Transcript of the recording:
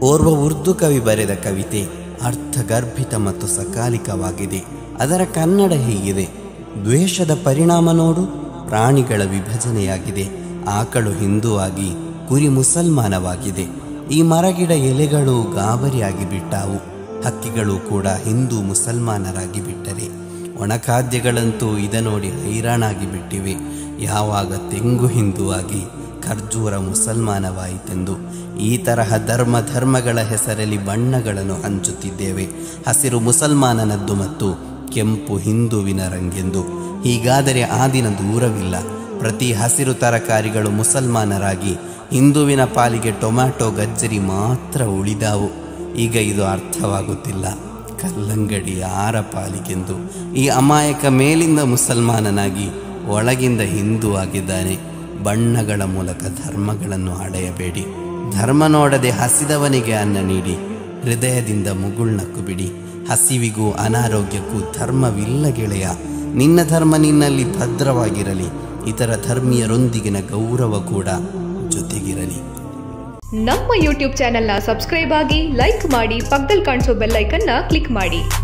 ಓರ್ವ ಉರ್ದು ಕವಿ ಬರೆದ ಕವಿತೆ ಅರ್ಥಗರ್ಭಿತ ಮತ್ತು ಸಕಾಲಿಕವಾಗಿದೆ. ಅದರ ಕನ್ನಡ ಹೀಗಿದೆ: ದ್ವೇಷದ ಪರಿಣಾಮ ನೋಡು, ಪ್ರಾಣಿಗಳ ವಿಭಜನೆಯಾಗಿದೆ. ಆಕಳು ಹಿಂದೂವಾಗಿ, ಕುರಿ ಮುಸಲ್ಮಾನವಾಗಿದೆ. ಈ ಮರಗಿಡ ಎಲೆಗಳು ಗಾಬರಿಯಾಗಿ ಬಿಟ್ಟಾವು. ಹಕ್ಕಿಗಳು ಕೂಡ ಹಿಂದೂ ಮುಸಲ್ಮಾನರಾಗಿ ಬಿಟ್ಟರೆ. ಒಣಖಾದ್ಯಗಳಂತೂ ಇದ ನೋಡಿ ಹೈರಾಣಾಗಿ ಬಿಟ್ಟಿವೆ. ಯಾವಾಗ ತೆಂಗು ಹಿಂದೂವಾಗಿ, ಖರ್ಜೂರ ಮುಸಲ್ಮಾನವಾಯಿತೆಂದು. ಈ ತರಹ ಧರ್ಮಗಳ ಹೆಸರಲ್ಲಿ ಬಣ್ಣಗಳನ್ನು ಹಂಚುತ್ತಿದ್ದೇವೆ. ಹಸಿರು ಮುಸಲ್ಮಾನನದ್ದು ಮತ್ತು ಕೆಂಪು ಹಿಂದುವಿನ ರಂಗೆಂದು. ಹೀಗಾದರೆ ಆ ದಿನ ದೂರವಿಲ್ಲ, ಪ್ರತಿ ಹಸಿರು ತರಕಾರಿಗಳು ಮುಸಲ್ಮಾನರಾಗಿ ಹಿಂದುವಿನ ಪಾಲಿಗೆ ಟೊಮ್ಯಾಟೊ ಗಜ್ಜರಿ ಮಾತ್ರ ಉಳಿದಾವು. ಈಗ ಇದು ಅರ್ಥವಾಗುತ್ತಿಲ್ಲ. ಕಲ್ಲಂಗಡಿ ಯಾರ ಪಾಲಿಗೆಂದು. ಈ ಅಮಾಯಕ ಮೇಲಿಂದ ಮುಸಲ್ಮಾನನಾಗಿ ಒಳಗಿಂದ ಹಿಂದೂ ಆಗಿದ್ದಾನೆ. ಬಣ್ಣಗಳ ಮೂಲಕ ಧರ್ಮಗಳನ್ನು ಅಳೆಯಬೇಡಿ. ಧರ್ಮ ನೋಡದೆ ಹಸಿದವನಿಗೆ ಅನ್ನ ನೀಡಿ, ಹೃದಯದಿಂದ ಮುಗುಳ್ನಕ್ಕು ಬಿಡಿ. ಹಸಿವಿಗೂ ಅನಾರೋಗ್ಯಕ್ಕೂ ಧರ್ಮವಿಲ್ಲ ಗೆಳೆಯ. ನಿನ್ನ ಧರ್ಮ ನಿನ್ನಲ್ಲಿ ಭದ್ರವಾಗಿರಲಿ, ಇತರ ಧರ್ಮೀಯರೊಂದಿಗಿನ ಗೌರವ ಕೂಡ ಜೊತೆಗಿರಲಿ. ನಮ್ಮ ಯೂಟ್ಯೂಬ್ ಚಾನೆಲ್ನ ಸಬ್ಸ್ಕ್ರೈಬ್ ಆಗಿ, ಲೈಕ್ ಮಾಡಿ, ಪಕ್ಕದಲ್ಲಿ ಕಾಣಿಸೋ ಬೆಲ್ ಐಕನ್ನ ಕ್ಲಿಕ್ ಮಾಡಿ.